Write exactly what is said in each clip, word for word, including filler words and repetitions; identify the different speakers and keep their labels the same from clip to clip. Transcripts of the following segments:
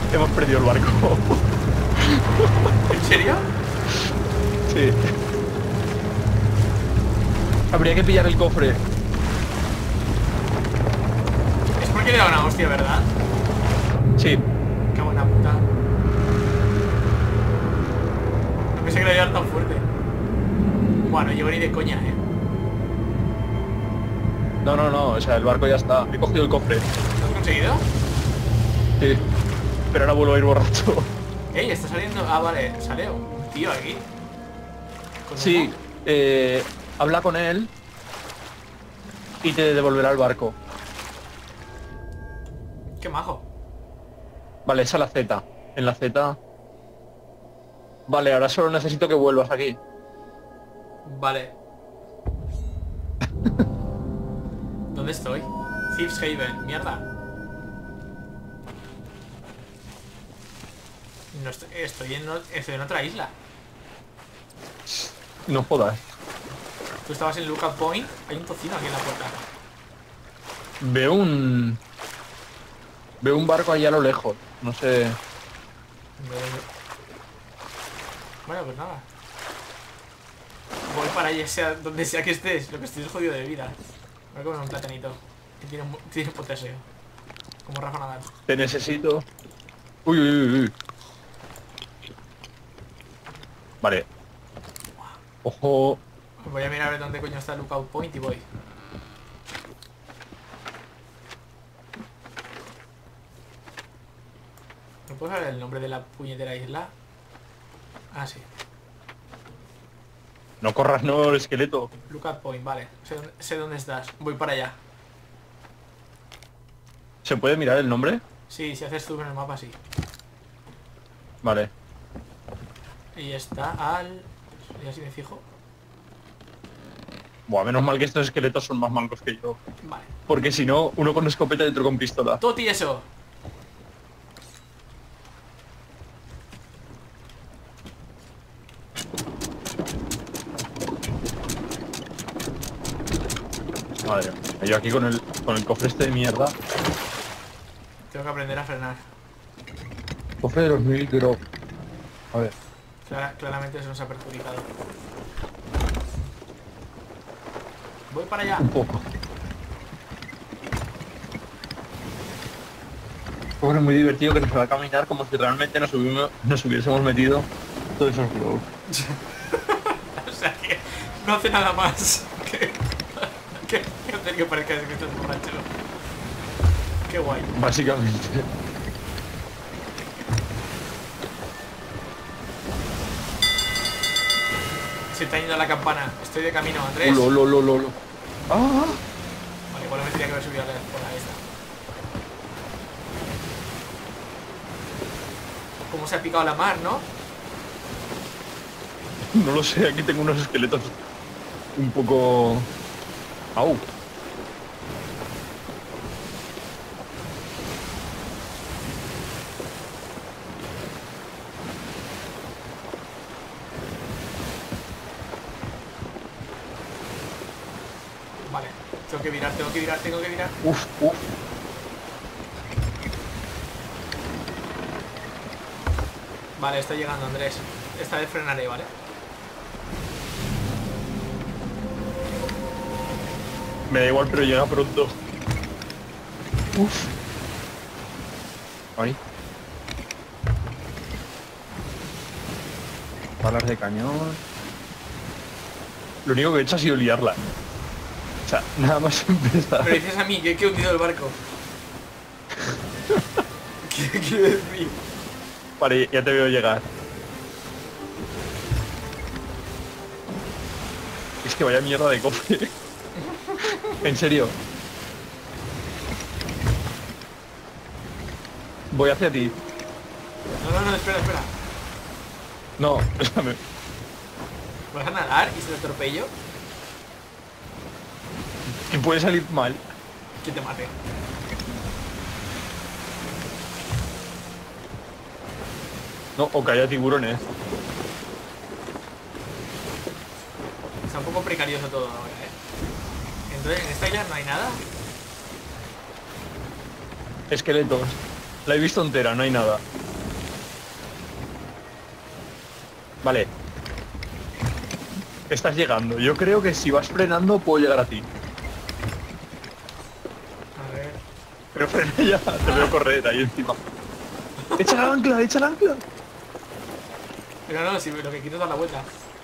Speaker 1: Hemos perdido el barco.
Speaker 2: ¿En serio?
Speaker 1: Sí. Habría que pillar el cofre.
Speaker 2: Es porque le da una hostia, ¿verdad?
Speaker 1: Sí.
Speaker 2: Qué buena puta. No pensé que le iba a dar tan fuerte. Bueno, llego ni de coña, eh.
Speaker 1: No, no, no. O sea, el barco ya está. He cogido el cofre.
Speaker 2: ¿Lo has conseguido?
Speaker 1: Sí. Pero ahora vuelvo a ir borracho.
Speaker 2: Ey, está saliendo... Ah, vale, sale un tío aquí. ¿Con
Speaker 1: Sí.
Speaker 2: humo?
Speaker 1: Eh, habla con él y te devolverá el barco.
Speaker 2: Qué majo.
Speaker 1: Vale, esa es la Z. En la Z... Vale, ahora solo necesito que vuelvas aquí.
Speaker 2: Vale. ¿Dónde estoy? Thieves Haven, mierda. No estoy, estoy, en, estoy en otra isla.
Speaker 1: No jodas.
Speaker 2: Tú estabas en Lookout Point. Hay un tocino aquí en la puerta.
Speaker 1: Veo un... Veo un barco ahí a lo lejos. No sé...
Speaker 2: Bueno, pues nada. Voy para allá, sea donde sea que estés. Lo que estoy es jodido de vida. Voy a comer un platanito. Que tiene, tiene potasio. Como Rafa Nadal.
Speaker 1: Te necesito. Uy, uy, uy, uy. Vale. Ojo.
Speaker 2: Voy a mirar a ver dónde coño está el Lookout Point y voy. ¿No puedo saber el nombre de la puñetera isla? Ah, sí.
Speaker 1: No corras, no, el esqueleto.
Speaker 2: Lookout Point, vale. Sé dónde, sé dónde estás. Voy para allá.
Speaker 1: ¿Se puede mirar el nombre?
Speaker 2: Sí, si haces zoom en el mapa, sí.
Speaker 1: Vale.
Speaker 2: Y está al... Ya si me fijo.
Speaker 1: Buah, menos mal que estos esqueletos son más mancos que yo.
Speaker 2: Vale.
Speaker 1: Porque si no, uno con escopeta y otro con pistola.
Speaker 2: Toti eso.
Speaker 1: Madre mía. Yo aquí con el, con el cofre este de mierda.
Speaker 2: Tengo que aprender a frenar.
Speaker 1: Cofre de los mil grog. A ver.
Speaker 2: Clara- claramente eso nos ha perjudicado. Voy para allá.
Speaker 1: Un poco. Cofre muy divertido que nos va a caminar como si realmente nos, hubimos, nos hubiésemos metido todos esos grog.
Speaker 2: O sea que no hace nada más que, que, que hacer que parezca que estás borracho. Qué guay.
Speaker 1: Básicamente.
Speaker 2: Se está yendo la campana. Estoy de camino, Andrés.
Speaker 1: Lo, lo, lo, lo, lo. Ah.
Speaker 2: Vale, igual me tendría que haber subido a la, por la esta. ¿Cómo se ha picado la mar, no?
Speaker 1: No lo sé, aquí tengo unos esqueletos un poco... Au.
Speaker 2: Vale, tengo que virar, tengo que virar, tengo que virar.
Speaker 1: Uf, uf.
Speaker 2: Vale, estoy llegando, Andrés. Esta vez frenaré, ¿vale?
Speaker 1: Me da igual, pero llega pronto. Uf. Ahí. Balas de cañón. Lo único que he hecho ha sido liarla. O sea, nada más empezar.
Speaker 2: Pero dices a mí que he hundido el barco. ¿Qué quiere decir?
Speaker 1: Vale, ya te veo llegar. Es que vaya mierda de cofre. En serio. Voy hacia ti.
Speaker 2: No, no, no, espera, espera.
Speaker 1: No, espérame.
Speaker 2: ¿Vas a nadar y se te atropello?
Speaker 1: Que puede salir mal.
Speaker 2: Que te mate.
Speaker 1: No, o que haya tiburones.
Speaker 2: Está un poco precarioso todo ahora, ¿eh? Entonces, ¿en esta isla no hay nada?
Speaker 1: Esqueletos. La he visto entera, no hay nada. Vale. Estás llegando. Yo creo que si vas frenando puedo llegar a ti.
Speaker 2: A ver.
Speaker 1: Pero frena ya. Te veo correr ahí encima. ¡Echa la ancla! ¡Echa la ancla!
Speaker 2: Pero no, si lo que quiero es dar la vuelta.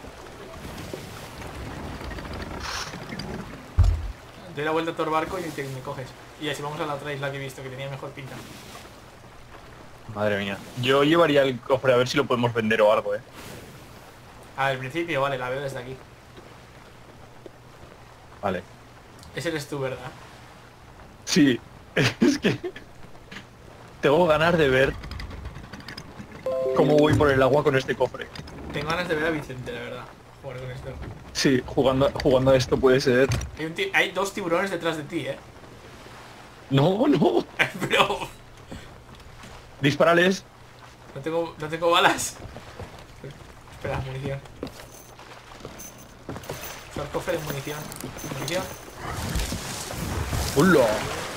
Speaker 2: Doy la vuelta a todo el barco y te, me coges. Y así vamos a la otra isla que he visto, que tenía mejor pinta.
Speaker 1: Madre mía. Yo llevaría el cofre a ver si lo podemos vender o algo, eh.
Speaker 2: Al principio, vale, la veo desde aquí.
Speaker 1: Vale.
Speaker 2: Ese eres tú, ¿verdad?
Speaker 1: Sí. Es que... Tengo ganas de ver cómo voy por el agua con este cofre.
Speaker 2: Tengo ganas de ver a Vicente, la verdad. Jugar con esto.
Speaker 1: Sí, jugando, jugando a esto puede ser...
Speaker 2: Hay, un ti- hay dos tiburones detrás de ti, ¿eh?
Speaker 1: No, no.
Speaker 2: Pero...
Speaker 1: Disparales.
Speaker 2: No tengo, no tengo balas. Espera, munición. Usar cofre de munición. Munición.
Speaker 1: ¡Hola!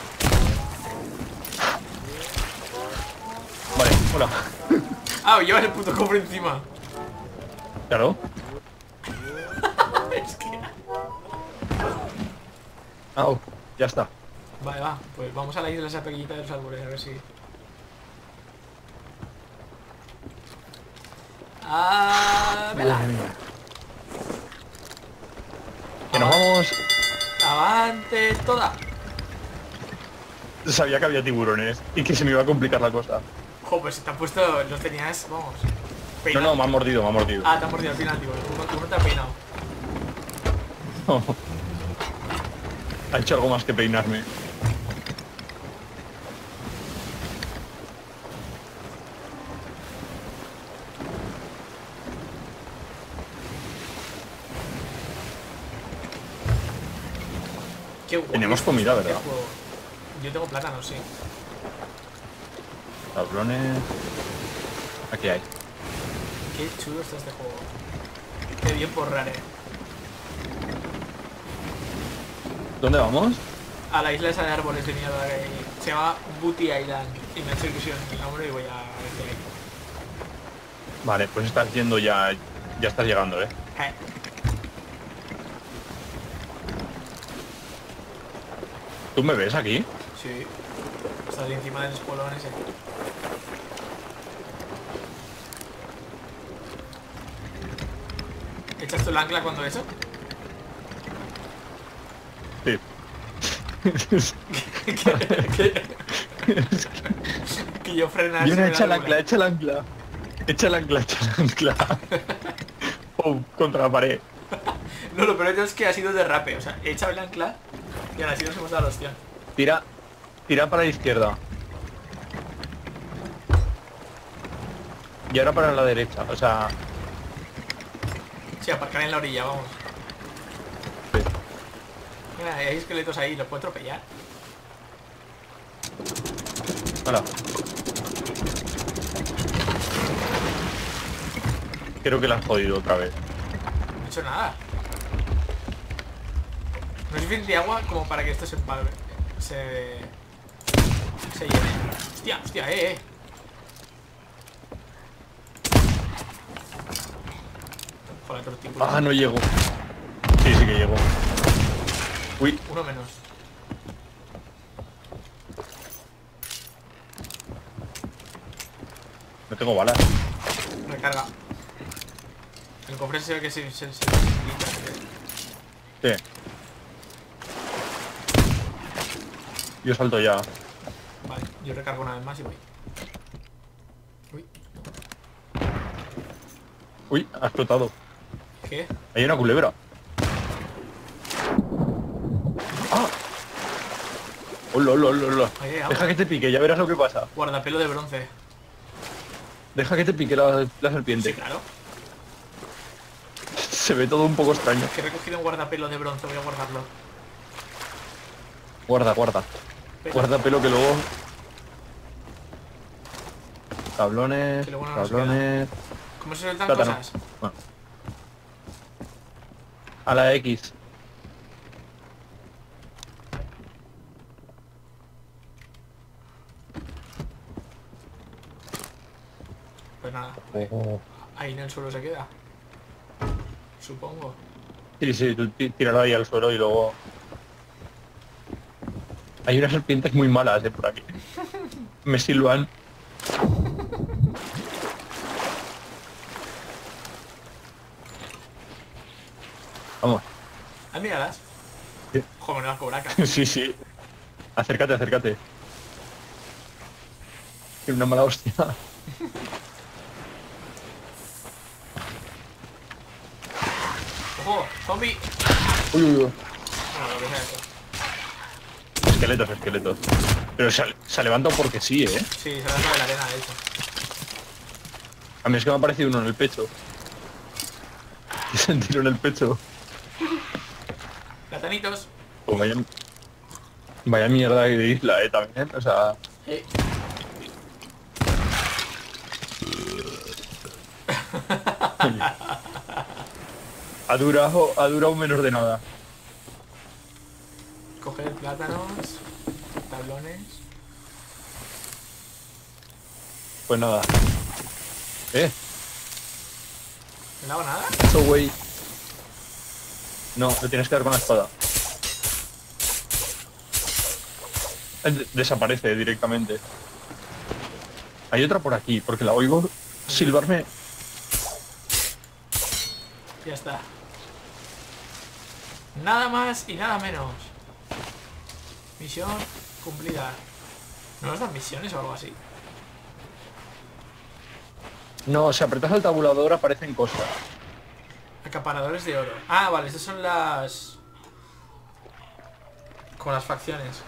Speaker 1: Vale, hola.
Speaker 2: Ah, llevas el puto cofre encima.
Speaker 1: Claro.
Speaker 2: Es que...
Speaker 1: Ah, oh, ya está.
Speaker 2: Vale, va. Pues vamos a la isla esa pequeñita de los árboles, a ver si... Ah, vela.
Speaker 1: Que nos vamos...
Speaker 2: Avante toda.
Speaker 1: Sabía que había tiburones y que se me iba a complicar la cosa.
Speaker 2: Jo, pues si te han puesto... Los tenías, vamos...
Speaker 1: No,
Speaker 2: peinado.
Speaker 1: no, me ha mordido, me ha mordido.
Speaker 2: Ah, te han mordido al final, tío. Uno, uno te ha peinado.
Speaker 1: No. Ha hecho algo más que peinarme.
Speaker 2: Qué guapo.
Speaker 1: Tenemos comida,
Speaker 2: Qué
Speaker 1: ¿verdad?
Speaker 2: juego. Yo tengo plátanos, sí.
Speaker 1: Tablones... Aquí hay.
Speaker 2: Qué chulo está este juego. Qué bien por rare.
Speaker 1: ¿Dónde vamos?
Speaker 2: A la isla esa de árboles de mierda que hay. Se llama Booty Island. Y me ha hecho ilusión el nombre y voy a ver qué hay.
Speaker 1: Vale, pues estás yendo ya... Ya estás llegando, ¿eh?
Speaker 2: Eh.
Speaker 1: ¿Tú me ves aquí?
Speaker 2: Sí. Estás ahí encima del espolón ese. ¿Echas tú el ancla cuando eso?
Speaker 1: Sí.
Speaker 2: que, que, que yo frenar.
Speaker 1: Viene, echa el ancla, echa el ancla. Echa el ancla, echa el ancla. Oh, contra la pared.
Speaker 2: No, lo peor es que ha sido derrape. O sea, he echado el ancla y ahora sí nos hemos dado la opción.
Speaker 1: Tira, tira para la izquierda. Y ahora para la derecha, o sea...
Speaker 2: Sí, aparcar en la orilla, vamos.
Speaker 1: Sí.
Speaker 2: Mira, hay esqueletos ahí, los puedo atropellar.
Speaker 1: Hola. Creo que la has jodido otra vez.
Speaker 2: No he hecho nada. No es suficiente agua como para que esto se empalme. Se... Se llene. Hostia, hostia, eh, eh. Joder, tortículo.
Speaker 1: Ah, no llego. Sí, sí que llego. Uy,
Speaker 2: Uno menos.
Speaker 1: no tengo balas.
Speaker 2: Recarga. El cofre se ve que se... se, se, se
Speaker 1: Sí. Yo salto ya.
Speaker 2: Vale, yo recargo una vez más y voy. Uy,
Speaker 1: Uy, ha explotado.
Speaker 2: ¿qué?
Speaker 1: Hay una culebra. ¡Ah! ¡Hola, hola, hola, hola!
Speaker 2: Ahí hay agua.
Speaker 1: Deja que te pique, ya verás lo que pasa.
Speaker 2: Guardapelo de bronce.
Speaker 1: Deja que te pique la, la
Speaker 2: Sí,
Speaker 1: serpiente.
Speaker 2: claro.
Speaker 1: Se ve todo un poco extraño.
Speaker 2: Que he recogido un guardapelo de bronce, voy a guardarlo.
Speaker 1: Guarda, guarda.
Speaker 2: Pero-
Speaker 1: Guarda pelo que luego... Tablones,
Speaker 2: Que luego no nos
Speaker 1: tablones...
Speaker 2: ¿Cómo se sueltan
Speaker 1: Plátano.
Speaker 2: cosas?
Speaker 1: Bueno. A la X.
Speaker 2: Pues nada,
Speaker 1: Oh.
Speaker 2: ahí en el suelo se queda. supongo.
Speaker 1: Sí, sí, tú tí- tíralo ahí al suelo y luego... Hay unas serpientes muy malas, eh, por aquí. Me silban. Vamos.
Speaker 2: Ah, míralas.
Speaker 1: Sí.
Speaker 2: Joder, me vas a cobrar acá.
Speaker 1: Sí, sí. Acércate, acércate. Tiene una mala hostia.
Speaker 2: ¡Ojo! ¡Zombie!
Speaker 1: Uy, uy, uy.
Speaker 2: Bueno, lo que sea eso.
Speaker 1: Esqueletos, esqueletos. Pero se ha, se ha levantado porque sí, ¿eh?
Speaker 2: Sí, se lanza de la arena, de hecho.
Speaker 1: A mí es que me ha parecido uno en el pecho. Y se tiro en el pecho.
Speaker 2: Platanitos.
Speaker 1: Pues vaya, vaya mierda de isla, ¿eh? También, o sea...
Speaker 2: Sí.
Speaker 1: Ha durado, ha durado menos de nada.
Speaker 2: Coger plátanos. Tablones.
Speaker 1: Pues nada. ¿Eh?
Speaker 2: ¿No hago nada?
Speaker 1: Eso, güey. No, le tienes que dar con la espada. Eh, Desaparece directamente. Hay otra por aquí, porque la oigo silbarme.
Speaker 2: Ya está. Nada más y nada menos. Misión cumplida. ¿No nos dan misiones o algo así?
Speaker 1: No, si apretas al tabulador aparecen cosas.
Speaker 2: Acaparadores de oro. Ah, vale, estas son las... Con las facciones.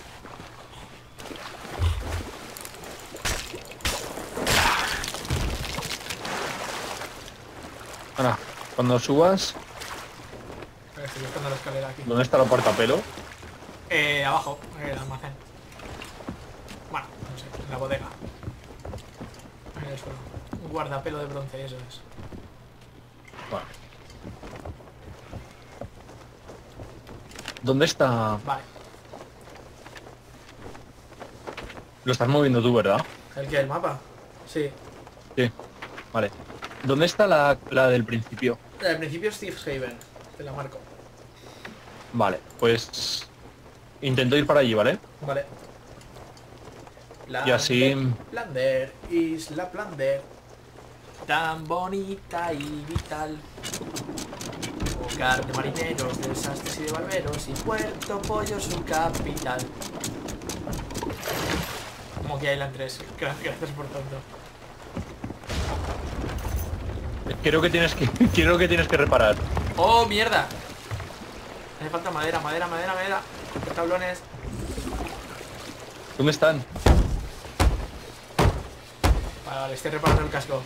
Speaker 1: Ahora, cuando subas,
Speaker 2: A ver, estoy buscando la escalera aquí.
Speaker 1: ¿dónde está la puerta pelo?
Speaker 2: Eh, abajo, en el almacén. Bueno, no sé, en la bodega. En el suelo. Un guardapelo de bronce, eso es.
Speaker 1: Vale. ¿Dónde está?
Speaker 2: Vale.
Speaker 1: Lo estás moviendo tú, ¿verdad?
Speaker 2: ¿El que? ¿El mapa? Sí.
Speaker 1: Sí. Vale. ¿Dónde está la, la del principio?
Speaker 2: Al principio es Thief's Haven. Te la marco.
Speaker 1: Vale, pues... Intento ir para allí, ¿vale?
Speaker 2: Vale.
Speaker 1: Y así-
Speaker 2: Plander, Isla Plander. Tan bonita y vital. Hogar de marineros, de desastres y de barberos. Y Puerto Pollo su capital. Monkey Island tres. Gracias por tanto.
Speaker 1: Creo que tienes que... Creo que tienes que reparar.
Speaker 2: ¡Oh, mierda! Hace falta madera, madera, madera, madera. Los tablones.
Speaker 1: ¿Dónde están?
Speaker 2: Vale, vale, estoy reparando el casco.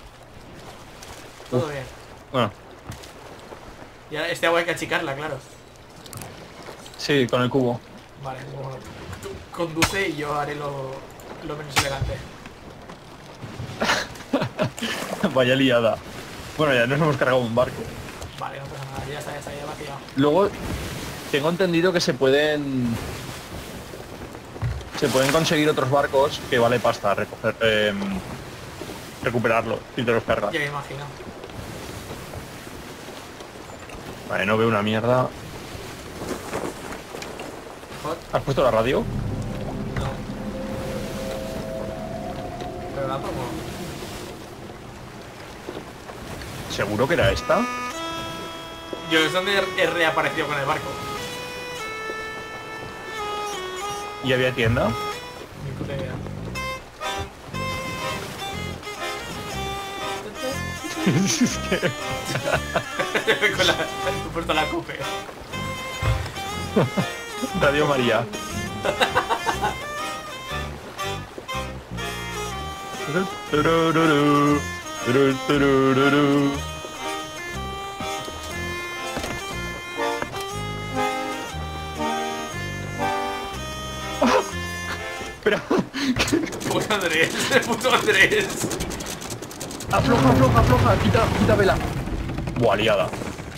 Speaker 2: Todo
Speaker 1: Uf.
Speaker 2: bien.
Speaker 1: Bueno,
Speaker 2: Y ahora este agua hay que achicarla, claro.
Speaker 1: sí, con el cubo.
Speaker 2: Vale, bueno, tú conduce y yo haré lo, lo menos elegante.
Speaker 1: Vaya liada. Bueno, ya nos hemos cargado un barco.
Speaker 2: Vale, no pasa nada, ya está, ya está, ya va pillado.
Speaker 1: Luego, tengo entendido que se pueden... Se pueden conseguir otros barcos que vale pasta recoger... Eh, recuperarlo si te los cargas.
Speaker 2: Ya me imagino.
Speaker 1: Vale, no veo una mierda.
Speaker 2: Hot,
Speaker 1: ¿Has puesto la radio?
Speaker 2: no. Pero la pongo.
Speaker 1: ¿Seguro que era esta?
Speaker 2: Yo es donde he reaparecido con el barco.
Speaker 1: ¿Y había tienda?
Speaker 2: Ni puta idea.
Speaker 1: Es que...
Speaker 2: Con la... He puesto la coupe.
Speaker 1: Radio María. Turururu, turu, turururu. ¡Ah! Espera.
Speaker 2: Puto Andrés, puto Andrés.
Speaker 1: Afloja, afloja, afloja. Quita, quita vela. Buah, liada.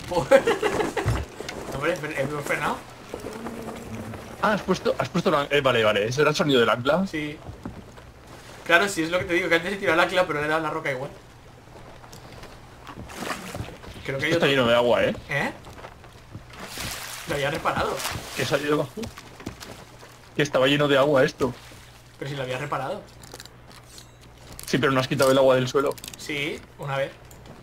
Speaker 2: Hombre, ¿hemos frenado?
Speaker 1: Ah, has puesto, has puesto la... Eh, vale, vale. ¿Ese era el sonido del ancla?
Speaker 2: Sí. Claro, sí, es lo que te digo, que antes he tirado el ancla, pero le he dado la roca igual. Creo que hay
Speaker 1: Está
Speaker 2: otro.
Speaker 1: lleno de agua, ¿eh?
Speaker 2: ¿Eh? Lo había reparado.
Speaker 1: Que se ha ido abajo. Que estaba lleno de agua esto.
Speaker 2: Pero si lo había reparado.
Speaker 1: Sí, pero no has quitado el agua del suelo.
Speaker 2: Sí, una vez.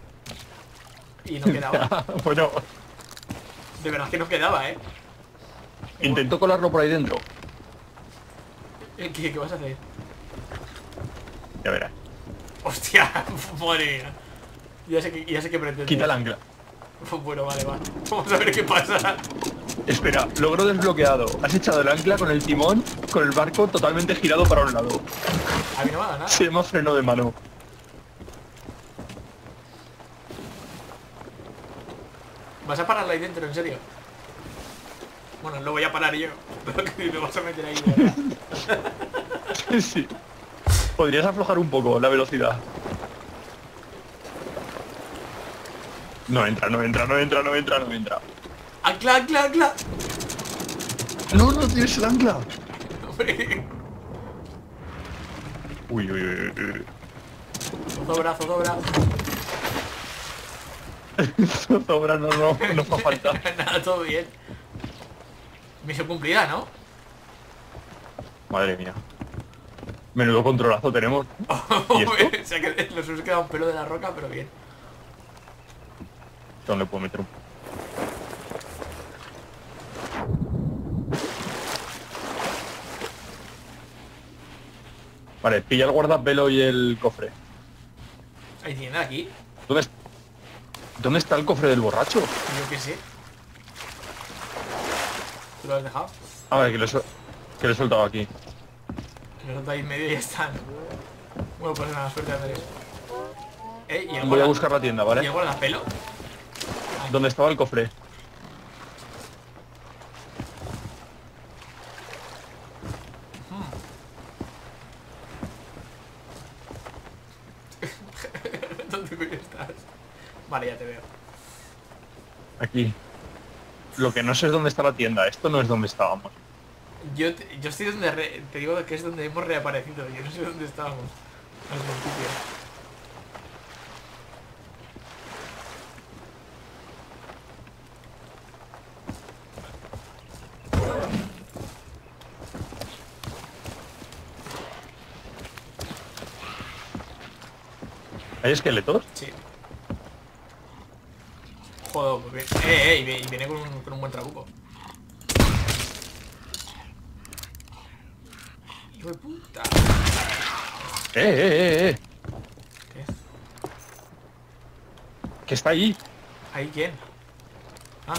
Speaker 2: Y no quedaba.
Speaker 1: Bueno,
Speaker 2: De verdad que no quedaba, ¿eh?
Speaker 1: intento colarlo por ahí dentro.
Speaker 2: ¿Qué, qué vas a hacer?
Speaker 1: Ya verás.
Speaker 2: Hostia, madre mía. Ya sé que, ya sé que pretende.
Speaker 1: Quita el ancla.
Speaker 2: Bueno, vale, va. Vamos a ver qué pasa.
Speaker 1: Espera, logro desbloqueado. Has echado el ancla con el timón, con el barco totalmente girado para un lado.
Speaker 2: A mí no me ha dado nada.
Speaker 1: Se llama freno de mano.
Speaker 2: ¿Vas a pararlo ahí dentro, en serio? Bueno, lo voy a parar yo. Me vas a meter ahí, de verdad.
Speaker 1: Sí. Podrías aflojar un poco la velocidad. No entra, no entra, no entra, no entra, no entra.
Speaker 2: ¡Ancla, ancla, ancla!
Speaker 1: No, no tienes el ancla.
Speaker 2: Hombre.
Speaker 1: Uy, uy, uy, uy.
Speaker 2: Zozobra, zozobra.
Speaker 1: Sobra, no, no, no fa falta.
Speaker 2: Nada, todo bien. Misión cumplida, ¿no?
Speaker 1: Madre mía. Menudo controlazo tenemos. ¿Y esto?
Speaker 2: O sea que nos hemos quedado un pelo de la roca, pero bien.
Speaker 1: ¿Dónde puedo meter un...? Vale, pilla el guardapelo y el cofre.
Speaker 2: ¿Hay tienda aquí?
Speaker 1: ¿Dónde, es- ¿Dónde está el cofre del borracho?
Speaker 2: Yo qué sé. ¿Tú lo has dejado?
Speaker 1: Ah, vale, que lo he, sol- que lo he soltado aquí.
Speaker 2: Lo solto ahí en medio y ya están. Bueno, pues nada, suerte Andrés. Eh, ¿y el
Speaker 1: Voy a
Speaker 2: guarda-
Speaker 1: buscar la tienda,
Speaker 2: ¿Y
Speaker 1: ¿vale?
Speaker 2: el guardapelo?
Speaker 1: ¿Dónde estaba el cofre?
Speaker 2: ¿Dónde coño estás? Vale, ya te veo.
Speaker 1: Aquí. Lo que no sé es dónde está la tienda. Esto no es donde estábamos.
Speaker 2: Yo, te, yo estoy donde... re- te digo que es donde hemos reaparecido. Yo no sé dónde estábamos. Al principio.
Speaker 1: ¿Hay esqueletos?
Speaker 2: Sí. Joder, pues bien. Eh, eh, y vi- y viene con un, con un buen trabuco. Hijo de puta.
Speaker 1: ¡Eh, eh, eh, eh!
Speaker 2: ¿Qué es?
Speaker 1: ¿Qué está ahí?
Speaker 2: ¿Ahí quién? Ah,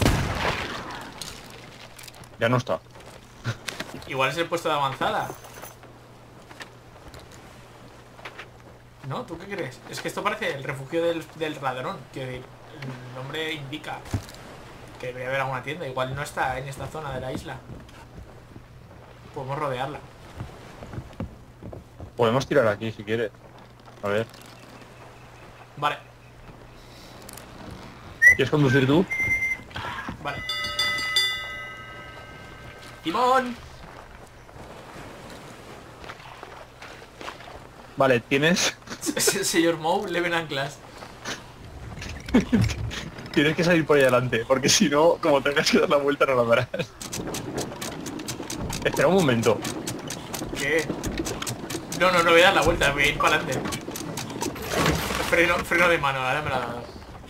Speaker 1: Ya no está.
Speaker 2: igual es el puesto de avanzada. ¿No? ¿Tú qué crees? Es que esto parece el refugio del, del ladrón. Que el nombre indica que debería haber alguna tienda. Igual no está en esta zona de la isla. Podemos rodearla.
Speaker 1: Podemos tirar aquí si quieres. A ver.
Speaker 2: Vale,
Speaker 1: ¿Quieres conducir tú?
Speaker 2: vale. ¡Timón!
Speaker 1: Vale, tienes...
Speaker 2: Señor Moe, le ven anclas.
Speaker 1: Tienes que salir por ahí adelante, porque si no, como tengas que dar la vuelta no la darás. Espera un momento.
Speaker 2: ¿Qué? No, no, no voy a dar la vuelta, voy a ir para adelante. Freno, freno de mano, ahora me la ha dado.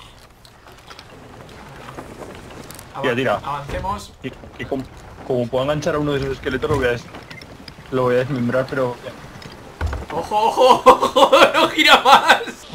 Speaker 1: Tira, tira.
Speaker 2: Avancemos.
Speaker 1: Que, que como, como puedo enganchar a uno de esos esqueletos lo voy a, des- lo voy a desmembrar, pero...
Speaker 2: ¡Ojo, ojo, ojo! ¡No gira más!